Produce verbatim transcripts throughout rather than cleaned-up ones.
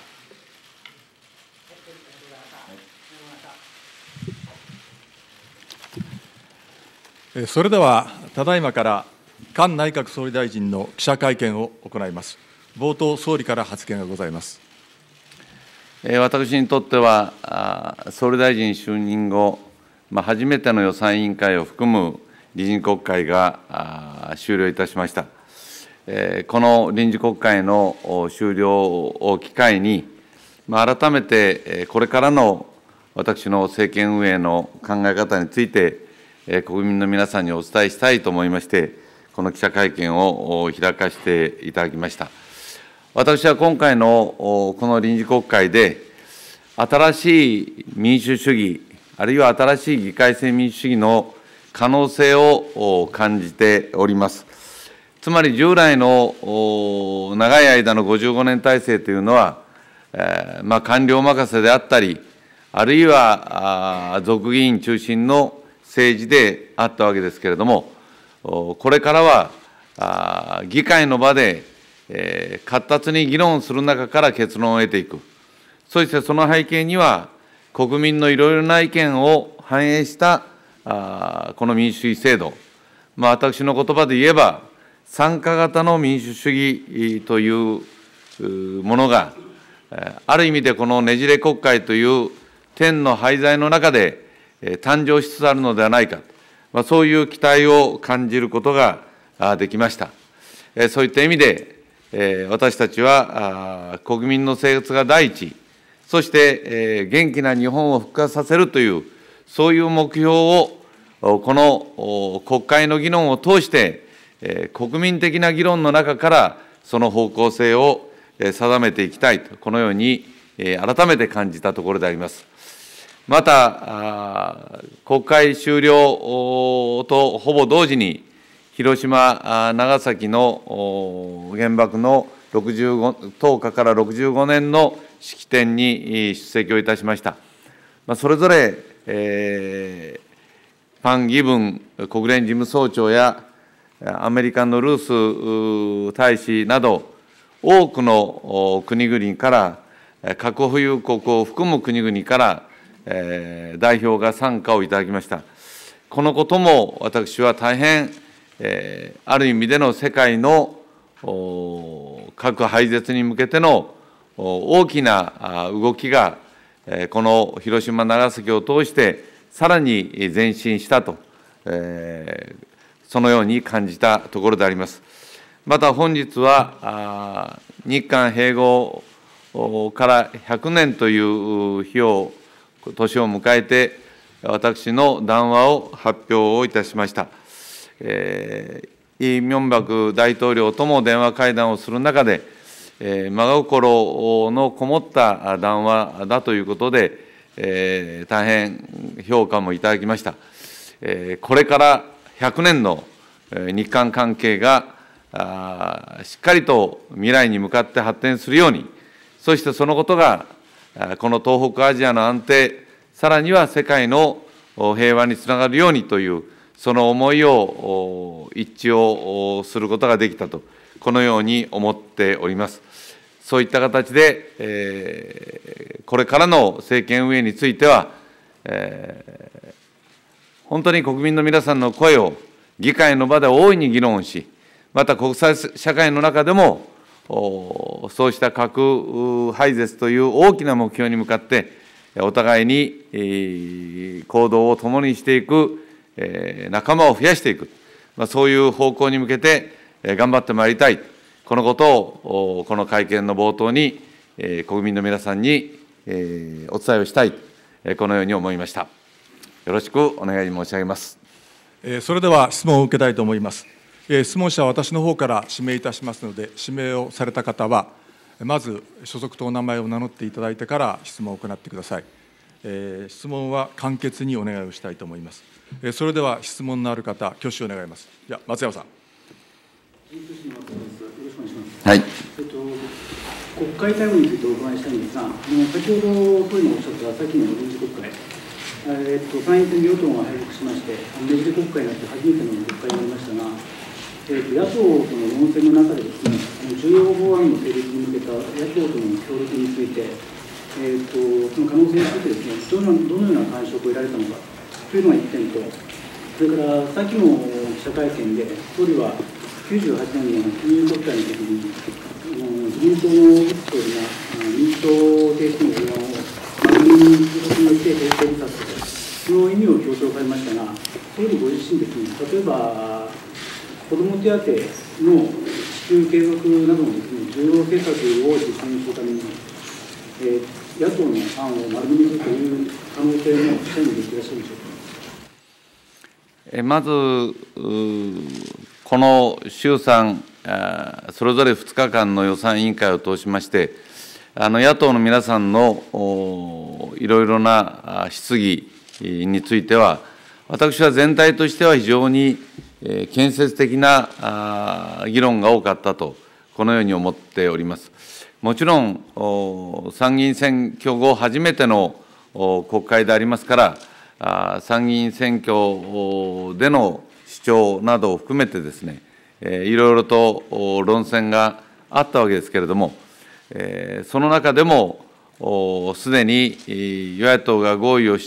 それでは、ただいまから菅内閣総理大臣の記者会見を行います。冒頭、総理から発言がございます。 私にとっては、総理大臣就任後、初めての予算委員会を含む臨時国会が終了いたしました。この臨時国会の終了を機会に、改めてこれからの私の政権運営の考え方について、国民の皆さんにお伝えしたいと思いまして、この記者会見を開かせていただきました。私は今回のこの臨時国会で、新しい民主主義、あるいは新しい議会制民主主義の可能性を感じております。つまり従来の長い間のごじゅうごねん体制というのは、えーまあ、官僚任せであったり、あるいは族議員中心の政治であったわけですけれども、これからは議会の場で、えー、活発に議論する中から結論を得ていく、そしてその背景には、国民のいろいろな意見を反映したあこの民主主義制度、まあ、私の言葉で言えば、参加型の民主主義というものが、ある意味でこのねじれ国会という天の廃材の中で誕生しつつあるのではないか、まあ、そういう期待を感じることができました。そういった意味で、私たちは国民の生活が第一、そして元気な日本を復活させるという、そういう目標を、この国会の議論を通して、国民的な議論の中から、その方向性を定めていきたいと、このように改めて感じたところであります。また、国会終了とほぼ同時に、広島、長崎の原爆のろくじゅうごとおかからろくじゅうごねんの式典に出席をいたしました。それぞれ、えー、パン・ギブン国連事務総長やアメリカのルース大使など、多くの国々から、核保有国を含む国々から、えー、代表が参加をいただきました。このことも私は大変、えー、ある意味での世界の核廃絶に向けての大きな動きが、この広島、長崎を通して、さらに前進したと、えー、そのように感じたところであります。また本日は、日韓併合からひゃくねんという日を、年を迎えて、私の談話を発表をいたしました。えー、イ・ミョンバク大統領とも電話会談をする中で、えー、真心のこもった談話だということで、えー、大変評価もいただきました。えー、これからひゃくねんの日韓関係がしっかりと未来に向かって発展するように、そしてそのことがこの東北アジアの安定、さらには世界の平和につながるようにという、その思いを一致をすることができたと、このように思っております。そういった形で、えー、これからの政権運営については、えー、本当に国民の皆さんの声を議会の場で大いに議論し、また国際社会の中でも、そうした核廃絶という大きな目標に向かって、お互いに行動を共にしていく、仲間を増やしていく、そういう方向に向けて頑張ってまいりたい、このことをこの会見の冒頭に国民の皆さんにお伝えをしたい、このように思いました。よろしくお願い申し上げます。 それでは質問を受けたいと思います。質問者は私の方から指名いたしますので、指名をされた方は、まず所属とお名前を名乗っていただいてから質問を行ってください。質問は簡潔にお願いをしたいと思います。それでは質問のある方、挙手を願います。じゃあ、松山さん。 はい。 えっと、国会対応についてお伺いしたいんですが、先ほど総理のおっしゃった先の臨時国会、えっと、参院選で与党が敗北しまして、ねじれ国会になって初めての国会になりましたが、ええー、と野党との論戦の中でですね、重要法案の成立に向けた野党との協力について、えー、とその可能性についてですね、どのどのような感触を得られたのかというのがいってんと、それから先の記者会見で、総理はきゅうじゅうはちねんの金融国会の時に、自民党の総理が認証停止の法案を国民によって成立させて、その意味を強調されましたが、総理ご自身ですね、例えば子ども手当の支給継続などのですね、重要政策を実現するために、えー、野党の案を丸飲みするという可能性も記者にできていらっしゃるでしょうか。 まず、この衆参、それぞれふつかかんの予算委員会を通しまして、あの野党の皆さんのいろいろな質疑については、私は全体としては非常に建設的な議論が多かったと、このように思っております。もちろん、参議院選挙後初めての国会でありますから、参議院選挙での主張などを含めてですね、いろいろと論戦があったわけですけれども、その中でも、すでに与野党が合意をして、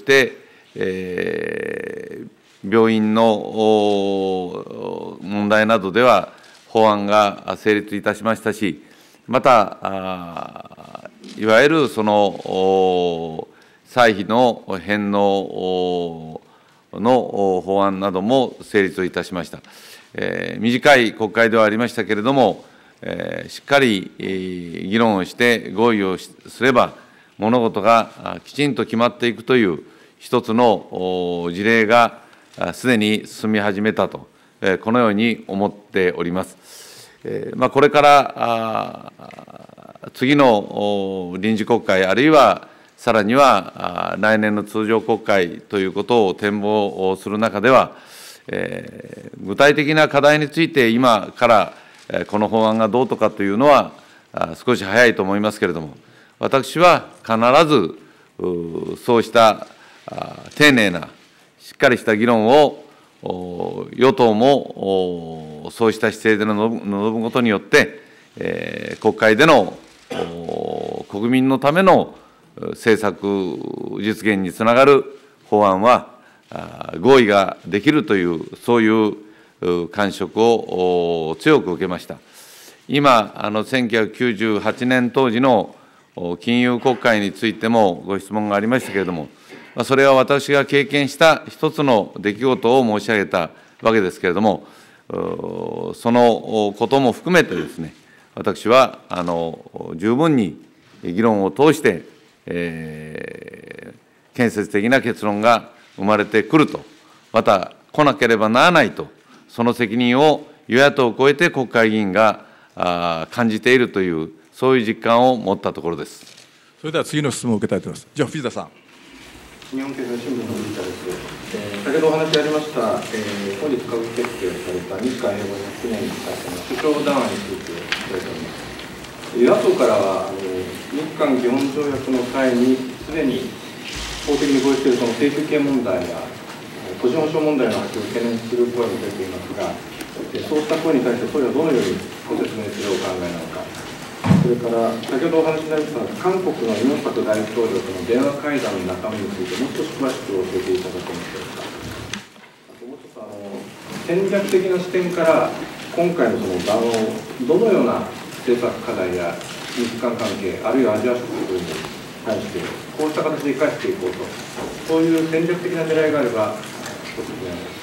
病院の問題などでは法案が成立いたしましたし、また、いわゆるその歳費の返納の法案なども成立をいたしました。えー、短い国会ではありましたけれども、えー、しっかり、えー、議論をして合意をすれば、物事がきちんと決まっていくという一つの事例がすでに進み始めたと、えー、このように思っております。えーまあ、これから次の臨時国会、あるいはさらには来年の通常国会ということを展望する中では、えー、具体的な課題について今からこの法案がどうとかというのは少し早いと思いますけれども、私は必ずそうした丁寧なしっかりした議論を与党もそうした姿勢で臨むことによって、えー、国会での国民のための政策実現につながる法案は合意ができるという、そういう感触を強く受けました。今、あのせんきゅうひゃくきゅうじゅうはちねん当時の金融国会についてもご質問がありましたけれども、それは私が経験した一つの出来事を申し上げたわけですけれども、そのことも含めてですね、私はあの十分に議論を通して、えー、建設的な結論が生まれてくると、また来なければならないと、その責任を与野党を超えて国会議員があ感じているという、そういう実感を持ったところです。 それでは次の質問を受けたいと思います。じゃあ、藤田さん。 日本経済新聞の藤田です。えー、先ほどお話ありました、えー、本日閣議決定された日韓併合のひゃくねんに対しての首相談案についてお伝えしております。与野党からは、あの日韓基本条約の際にすでに法的に合意しているその請求権問題や個人保証問題の発生を懸念する声も出ていますが、そうした声に対して総理はどのようにご説明するお考えなのか。それから先ほどお話しになりました韓国のユン・ソク大統領との電話会談の中身についてもう少し詳しく教えていただけますか。あともう一つ、あの戦略的な視点から今回のその談話をどのような政策課題や日韓関係、あるいはアジア諸国に対してこうした形で生かしていこうと、そういう戦略的な狙いがあればご説明を。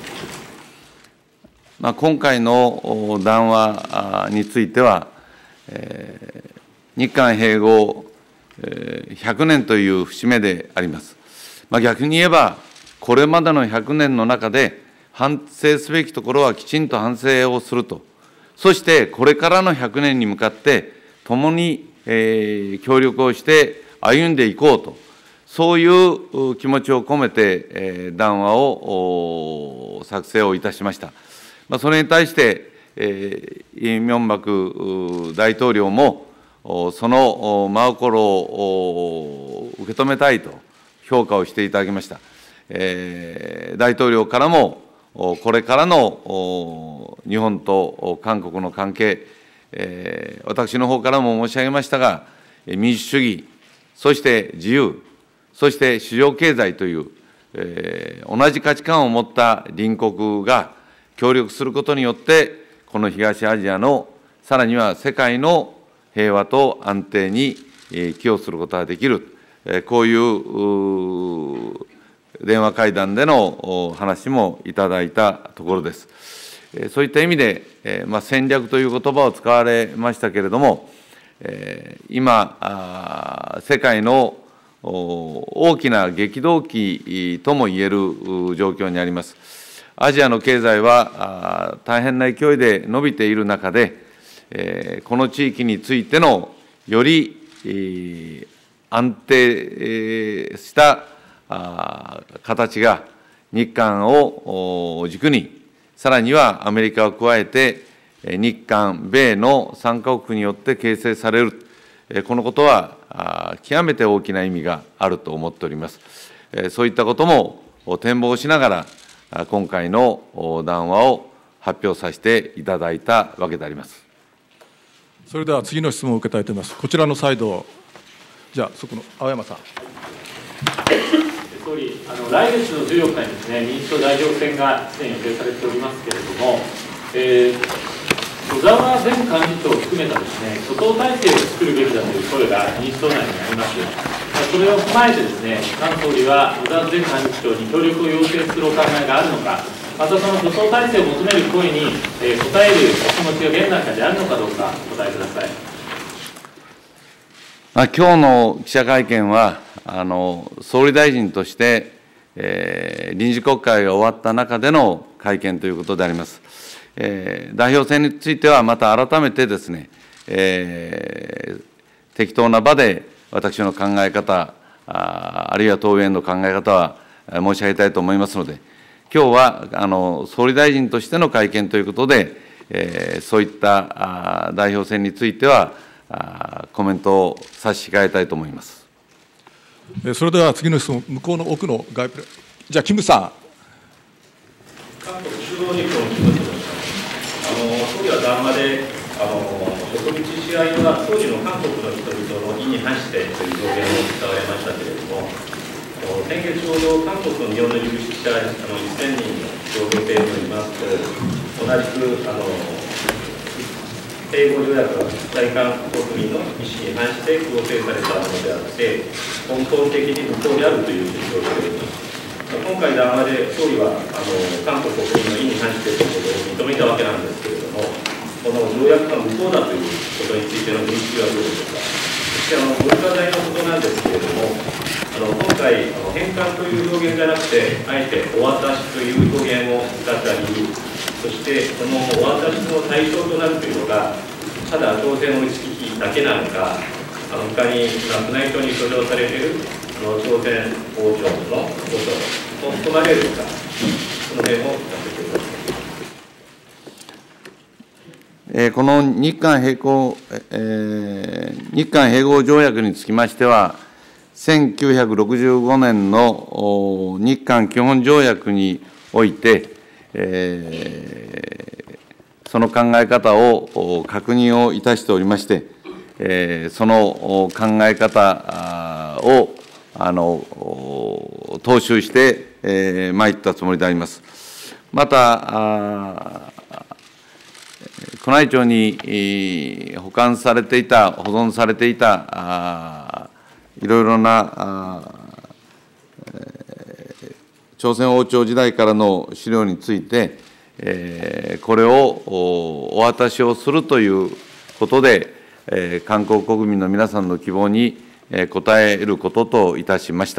まあ、今回の談話については、えー、日韓併合、えー、ひゃくねんという節目であります。まあ、逆に言えば、これまでのひゃくねんの中で、反省すべきところはきちんと反省をすると、そしてこれからのひゃくねんに向かって、共に、えー、協力をして歩んでいこうと、そういう気持ちを込めて、えー、談話を作成をいたしました。まあ、それに対して、えー、イ・ミョンバク大統領も、その真心を受け止めたいと評価をしていただきました。えー、大統領からも、 これからの日本と韓国の関係、私の方からも申し上げましたが、民主主義、そして自由、そして市場経済という、同じ価値観を持った隣国が協力することによって、この東アジアの、さらには世界の平和と安定に寄与することができる、こういう電話会談での話もいただいたところです。そういった意味で、まあ、戦略という言葉を使われましたけれども、今、世界の大きな激動期ともいえる状況にあります。アジアの経済は大変な勢いで伸びている中で、この地域についてのより安定した形が日韓を軸に、さらにはアメリカを加えて、日韓、米のさんかこくによって形成される、このことは極めて大きな意味があると思っております。そういったことも展望しながら、今回の談話を発表させていただいたわけであります。 それでは次の質問を受けたいと思います。こちらのサイド、じゃあ、そこの青山さん。 総理、あの来月のじゅうよっかにですね、民主党代表選がすでに予定されておりますけれども、えー、小沢前幹事長を含めたですね、挙党体制を作るべきだという声が民主党内にあります。それを踏まえてですね、菅総理は小沢前幹事長に協力を要請するお考えがあるのか、またその挙党体制を求める声に、えー、応えるお気持ちが現段階であるのかどうか、お答えください。 まあ、今日の記者会見は、あの総理大臣として、えー、臨時国会が終わった中での会見ということであります。えー、代表選については、また改めてですね、えー、適当な場で私の考え方、あ, あるいは答弁の考え方は申し上げたいと思いますので、今日はあの総理大臣としての会見ということで、えー、そういったあ代表選については、あコメントを差し控えたいと思います。 それでは次の質問、向こうの奥の外プレ、じゃあ、キムさん。 韓国中央日報のキムと申します。あの総理は談話で、あの植民地支配は当時の韓国の人々の意に反してという表現を使われましたけれども、先月ちょうど韓国の日本の有識者あのせんにんの表現ページを見ますと、同じくあの併合条約は在韓国民の意思に反して構成されたものであって、根本的に無効であるという主張をしております。今回談話で総理はあの韓国国民の意に反してということを認めたわけなんですけれども、この条約が無効だということについての認識はどうでしょうか。そしてあの文化財のことなんですけれども、あの今回あの返還という表現じゃなくて、あえてお渡しという表現を使った理由、そしてこのお渡しの対象となるというのが、ただ朝鮮の意識だけなのか、あの他に亡くな人に所蔵されているあの朝鮮王朝のことも含まれるのか、その辺を聞かせてください。 えー、この日韓並行、えー、日韓併合条約につきましては、せんきゅうひゃくろくじゅうごねんの日韓基本条約において、えー、その考え方を確認をいたしておりまして、えー、その考え方をあの踏襲してまい、えー、ったつもりであります。また、宮内庁に保管されていた、保存されていた、いろいろな朝鮮王朝時代からの資料について、これをお渡しをするということで、韓国国民の皆さんの希望に応えることといたしました。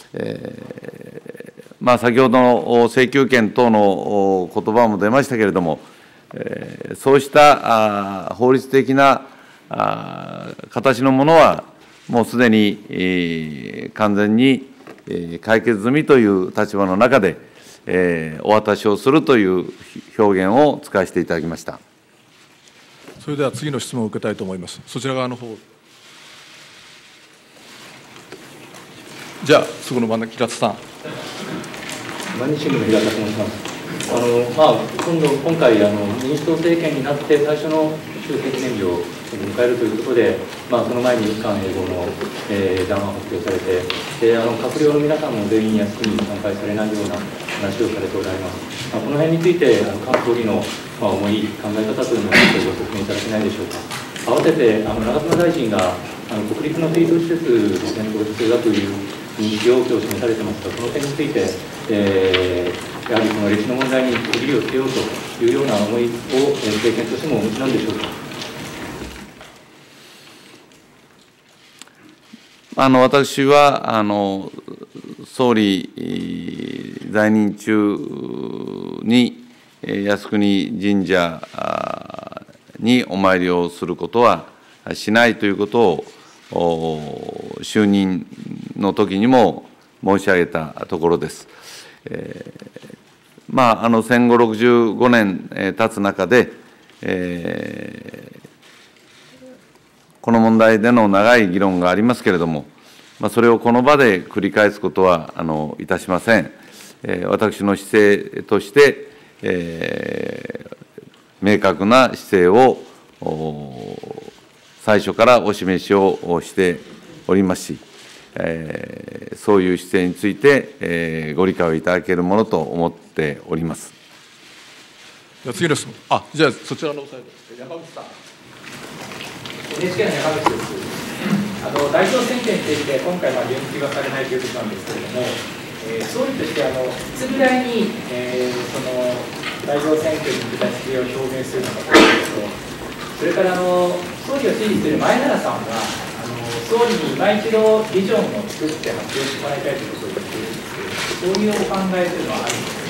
まあ、先ほどの請求権等の言葉も出ましたけれども、そうした法律的な形のものは、もうすでに完全に解決済みという立場の中で、お渡しをするという表現を使わせていただきました。 それでは次の質問を受けたいと思います。そちら側の方。じゃあ、そこの真ん中、平田さん。 毎日新聞の平田と申します。 あのまあ、今度、今回あの、民主党政権になって最初の終戦記念日を迎えるということで、まあ、その前に日韓併合の、えー、談話発表されて、であの閣僚の皆さんも全員靖国に参拝されないような話をされておられます。まあ、この辺について、あの菅総理の、まあ、思い、考え方というのをご説明いただけないでしょうか。合わせてあの長妻大臣があの国立の水道施設の検討が必要だという認識を今日示されてますが、その点について、えー、やはりこの歴史の問題に区切りをつけようというような思いを、えー、政権としてもお持ちなんでしょうか。 あの私はあの総理在任中に靖国神社にお参りをすることはしないということを就任の時にも申し上げたところです。えー、まああの戦後ろくじゅうごねん経つ中で、えー、この問題での長い議論がありますけれども、まあ、それをこの場で繰り返すことはあのいたしません。えー、私の姿勢として、えー、明確な姿勢を最初からお示しをしておりますし、えー、そういう姿勢について、えー、ご理解をいただけるものと思っております。 じゃ次の質問。あ、じゃあそちらのサイド、山口さん。 エヌエイチケー の山口です。あの代表選挙について今回は言及がされないということなんですけれども、えー、総理としてあのいつぐらいに、えー、その代表選挙に向けた姿勢を表明するのかということと、それからあの総理を支持する前原さんはあの総理に今一度ビジョンを作って発表してもらいたいということを言っているんですけれども、そういうお考えというのはあるんですか。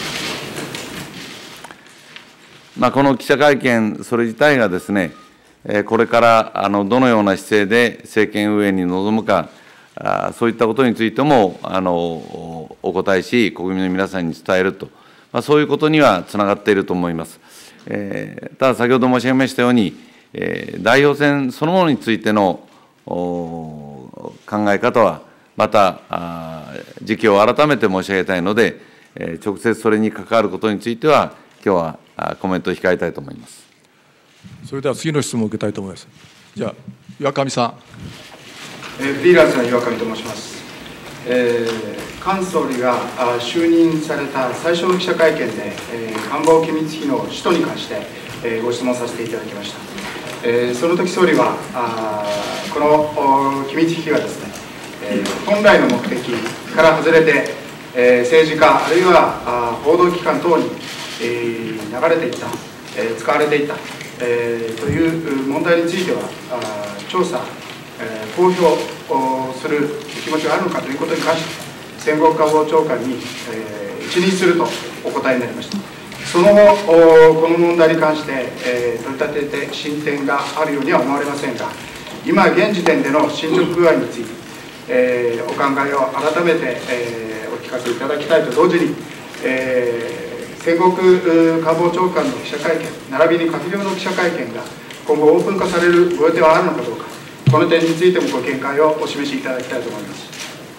まあ、この記者会見、それ自体がですね、これからあのどのような姿勢で政権運営に臨むか、そういったことについてもあのお答えし、国民の皆さんに伝えると、まあ、そういうことにはつながっていると思います。えー、ただ、先ほど申し上げましたように、えー、代表選そのものについての考え方は、また時期を改めて申し上げたいので、えー、直接それに関わることについては、今日はコメントを控えたいと思います。 それでは次の質問を受けたいと思います。じゃあ、岩上さん。 えー、フリーランスの岩上と申します。えー、菅総理があ就任された最初の記者会見で、えー、官房機密費の使途に関して、えー、ご質問させていただきました。えー、その時総理は、あこの機密費がですね、えー、本来の目的から外れて、えー、政治家、あるいはあ報道機関等に、えー、流れていった、えー、使われていった。えー、という問題については、あ調査、えー、公表する気持ちがあるのかということに関して、戦国官房長官に、えー、一任するとお答えになりました。その後、この問題に関して、えー、取り立てて進展があるようには思われませんが、今現時点での進捗具合について、えー、お考えを改めて、えー、お聞かせいただきたいと同時に、えー戦国官房長官の記者会見、並びに閣僚の記者会見が今後オープン化されるご予定はあるのかどうか、この点についてもご見解をお示しいただきたいと思います。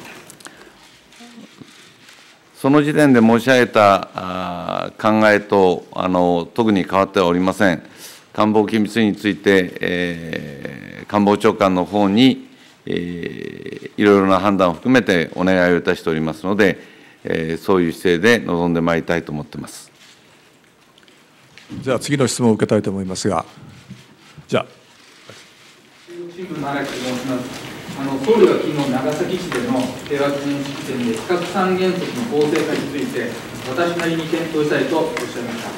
その時点で申し上げた考えとあの特に変わってはおりません。官房機密費について、えー、官房長官の方に、えー、いろいろな判断を含めてお願いをいたしておりますので、えー、そういう姿勢で臨んでまいりたいと思っています。 じゃあ次の質問を受けたいと思いますが、じゃあ。 新聞の荒木と申します。あの総理は昨日長崎市での平和記念式典で非核三原則の法制化について私なりに検討したいとおっしゃいました。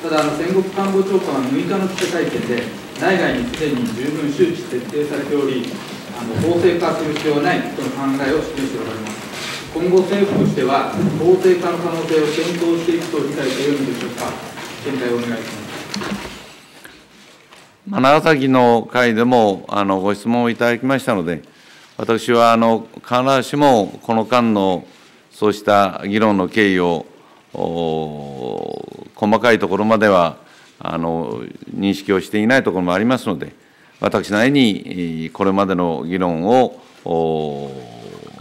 ただあの戦国官房長官はむいかの記者会見で内外にすでに十分周知徹底されており、あの法制化する必要はないとの考えを示しておられます。今後、政府としては法制化の可能性を検討していくと理解しているのでしょうか。見解をお願いします。 まあ、長崎の会でもあのご質問をいただきましたので、私はあの必ずしもこの間のそうした議論の経緯を細かいところまではあの認識をしていないところもありますので、私なりにこれまでの議論を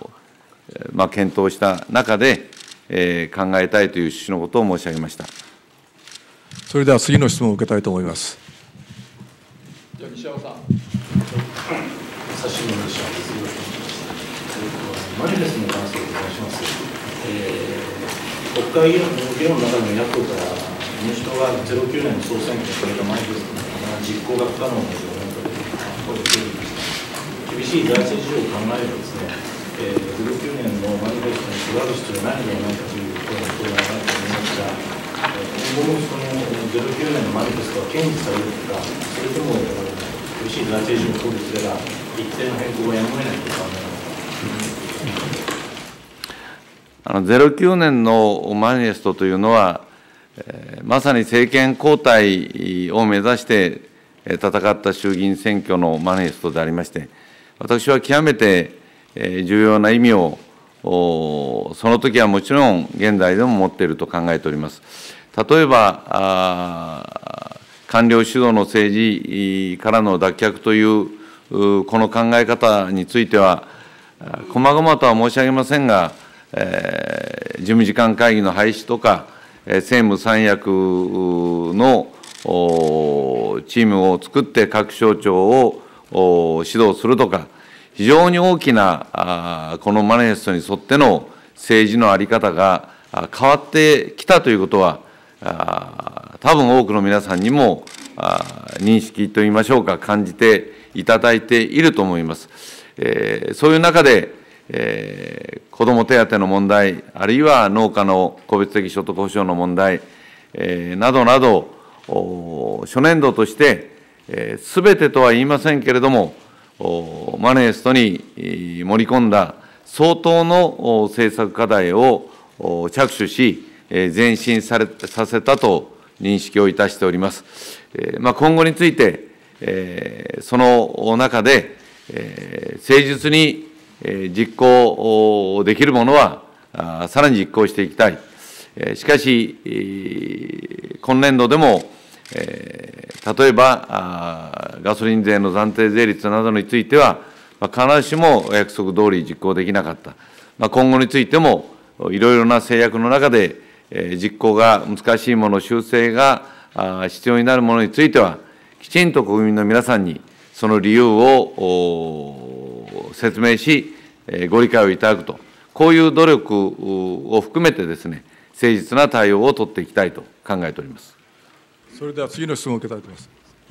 まあ、検討した中で、えー、考えたいという趣旨のことを申し上げました。 それでは次の質問を受けたいと思います。じゃあ西山さん。 朝日新聞の西山です。よろしくお願いします。マニフェストに関してお願いします。えー、国会議論の中の野党から民主党がゼロきゅうねんの総選挙にこれたマニフェストの実行が不可能な状況で声を出ていました。厳しい財政事情を考えればですね、えー、ゼロきゅうねんのマニフェストに縛る必要ないのではないかという声の声があると思いますが、今後もそのゼロきゅうねんのマニフェストが堅持されるとか、それとも厳しい財政事情を考慮すれば、一定の変更がやむを得ないと考えます。 あのゼロきゅうねんのマニフェストというのは、えー、まさに政権交代を目指して戦った衆議院選挙のマニフェストでありまして、私は極めて重要な意味を、その時はもちろん現在でも持っていると考えております。例えば、官僚主導の政治からの脱却という、この考え方については、細々とは申し上げませんが、えー、事務次官会議の廃止とか、政務三役のチームを作って各省庁を指導するとか、非常に大きなこのマニフェストに沿っての政治の在り方が変わってきたということは、多分多くの皆さんにも認識といいましょうか、感じていただいていると思います。そういう中で、えー、子ども手当の問題、あるいは農家の個別的所得保障の問題、えー、などなど、初年度として、すべてとは言いませんけれども、マニフェストに盛り込んだ相当の政策課題を着手し、前進されさせたと認識をいたしております。えーまあ、今後について、えー、その中で、えー、誠実に実行できるものは、さらに実行していきたい。しかし、今年度でも、例えば、ガソリン税の暫定税率などについては、必ずしもお約束通り実行できなかった。今後についても、いろいろな制約の中で、実行が難しいもの、修正が必要になるものについては、きちんと国民の皆さんにその理由を説明し、ご理解をいただくと、こういう努力を含めてですね、誠実な対応を取っていきたいと考えております。 それでは次の質問を受けたいと思います。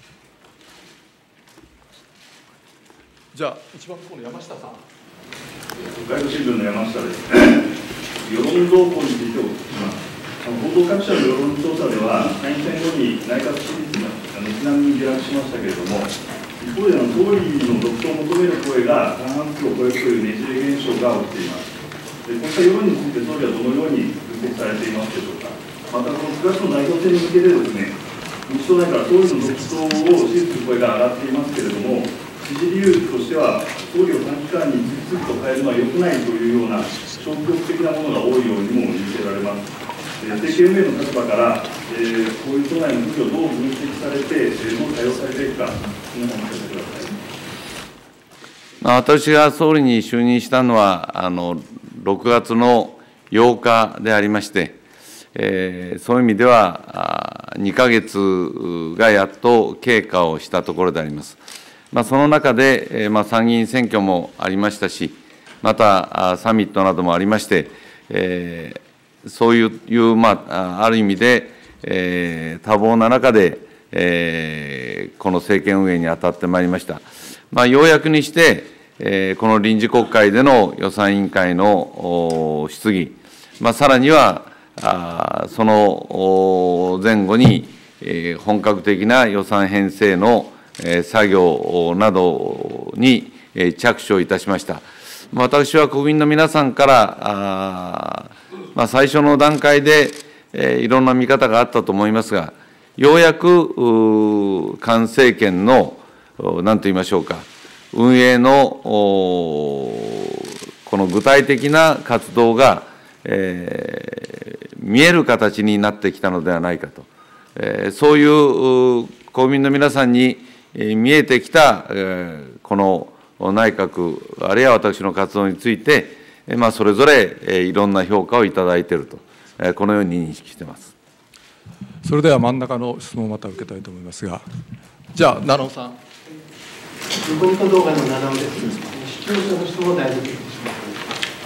じゃあ、一番向こうの山下さん。 北海道新聞の山下です。世論動向についてお聞きします。報道各社の世論調査では、参院選後に内閣支持率が軒並み下落しましたけれども、一方での総理の続投を求める声が過半数を超えるというねじれ現象が起きています。でこうした世論について総理はどのように分析されていますでしょうか。また、このくがつの代表選に向けてですね、民主党内から総理の続投を支持する声が上がっていますけれども、支持理由としては、総理を短期間に次々と変えるのは良くないというような消極的なものが多いようにも見受けられます。政権運営の立場から、えー、こういう党内の空気をどう分析されて、どう対応されていくか、皆さん、教えてください。 まあ、私が総理に就任したのは、あのろくがつのようかでありまして、えー、そういう意味では、にかげつがやっと経過をしたところであります。まあ、その中で、えーまあ、参議院選挙もありましたし、またサミットなどもありまして、えーそういう、まあ、ある意味で、えー、多忙な中で、えー、この政権運営に当たってまいりました。まあ、ようやくにして、えー、この臨時国会での予算委員会の質疑、まあ、さらには、あその前後に、えー、本格的な予算編成の、えー、作業などに、えー、着手をいたしました。私は国民の皆さんから、あまあ、最初の段階で、えー、いろんな見方があったと思いますが、ようやく菅政権の、なんと言いましょうか、運営のこの具体的な活動が、えー、見える形になってきたのではないかと、えー、そういう国民の皆さんに見えてきた、えー、この内閣、あるいは私の活動について、まあ、それぞれいろんな評価をいただいていると、このように認識しています。 それでは真ん中の質問をまた受けたいと思いますが、じゃあ、七尾さん。 ニコニコ動画の七尾です。視聴者の質問を代読いたします。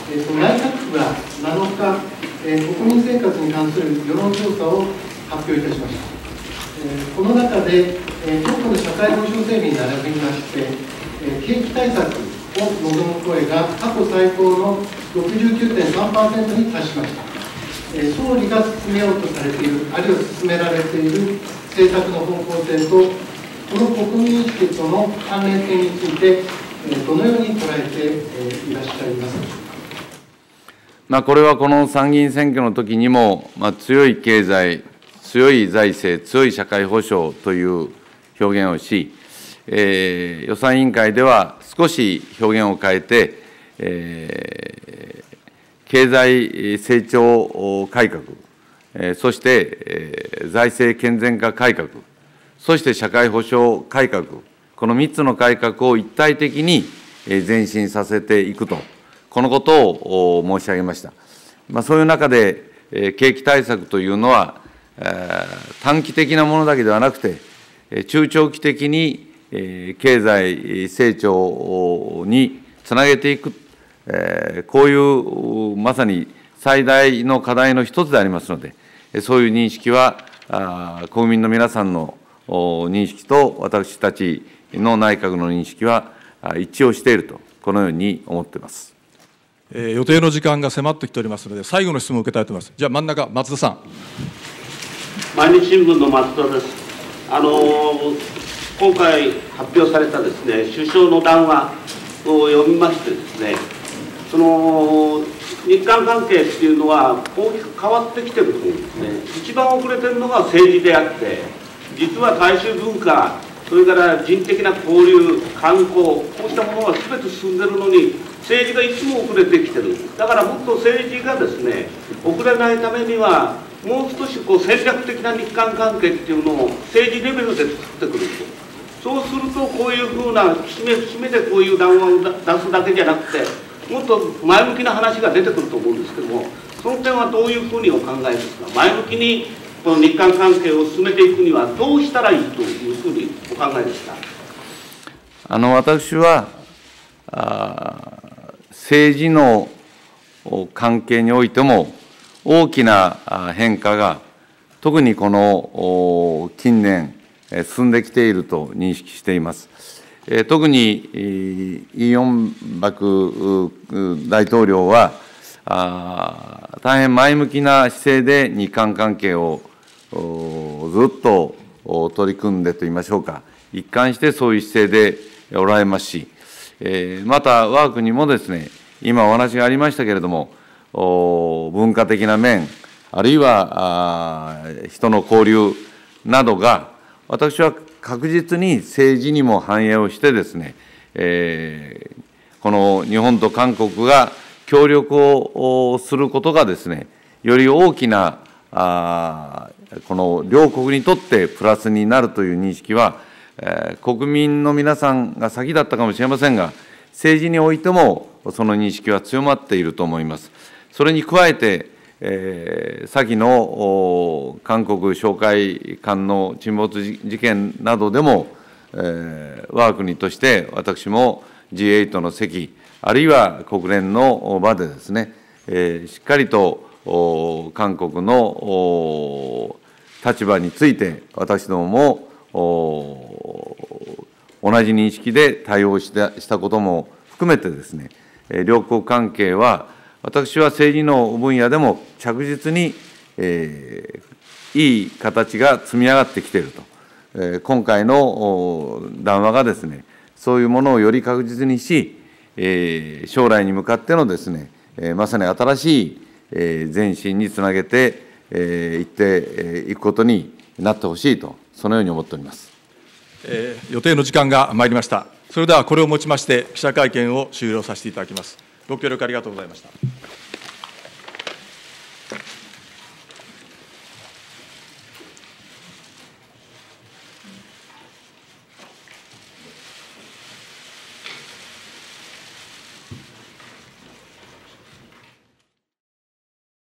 えー、と内閣府がなのか、えー、国民生活に関する世論調査を発表いたしました。えー、この中で、えー、特区の社会保障整備に並びまして、えー、景気対策を望む声が過去最高の ろくじゅうきゅうてんさんパーセント に達しました。えー、総理が進めようとされている、あるいは進められている政策の方向性と、この国民意識との関連性について、どのように捉えていらっしゃいますでしょうか。 まあ、これはこの参議院選挙の時にも、まあ、強い経済、強い財政、強い社会保障という表現をし、えー、予算委員会では少し表現を変えて、えー、経済成長改革、えー、そして、えー、財政健全化改革、そして社会保障改革、このみっつの改革を一体的に前進させていくと、このことを申し上げました。まあ、そういう中で、景気対策というのは、短期的なものだけではなくて、中長期的に経済成長につなげていく、こういうまさに最大の課題の一つでありますので、そういう認識は、国民の皆さんの認識と私たちの内閣の認識は一致をしていると、このように思っています。 えー、予定の時間が迫ってきておりますので、最後の質問を受けたいと思います。じゃあ、真ん中、松田さん。 毎日新聞の松田です。あのー、今回発表されたですね、首相の談話を読みましてですね、その日韓関係っていうのは大きく変わってきてると思うんですね。一番遅れてるのが政治であって、実は大衆文化、それから人的な交流、観光、こうしたものは全て進んでるのに、政治がいつも遅れてきてる。だからもっと政治がですね、遅れないためには、もう少しこう戦略的な日韓関係っていうのを政治レベルで作ってくると。そうすると、こういうふうな節目節目でこういう談話を出すだけじゃなくて、もっと前向きな話が出てくると思うんですけども、その点はどういうふうにお考えですか。前向きにこの日韓関係を進めていくにはどうしたらいいというふうにお考えですか。 あの私はあ政治の関係においても大きな変化が特にこの近年進んできていると認識しています。特にイ・ヨンバク大統領は大変前向きな姿勢で日韓関係をずっと取り組んでといいましょうか、一貫してそういう姿勢でおられますし、また我が国もですね、今お話がありましたけれども、文化的な面、あるいは人の交流などが、私は確実に政治にも反映をしてですね、この日本と韓国が協力をすることがですね、より大きなあこの両国にとってプラスになるという認識は、えー、国民の皆さんが先だったかもしれませんが、政治においてもその認識は強まっていると思います。それに加えて、えー、先の韓国商会艦の沈没事件などでも、えー、我が国として私も ジーエイト の席、あるいは国連の場でですね、えー、しっかりと韓国の立場について、私どもも同じ認識で対応したしたことも含めてですね、両国関係は、私は政治の分野でも着実に、えー、いい形が積み上がってきていると、えー、今回の談話がですね、そういうものをより確実にし、えー、将来に向かってのですね、えー、まさに新しい前進につなげていっていくことになってほしいと、そのように思っております。 えー、予定の時間が参りました。それではこれをもちまして記者会見を終了させていただきます。ご協力ありがとうございました。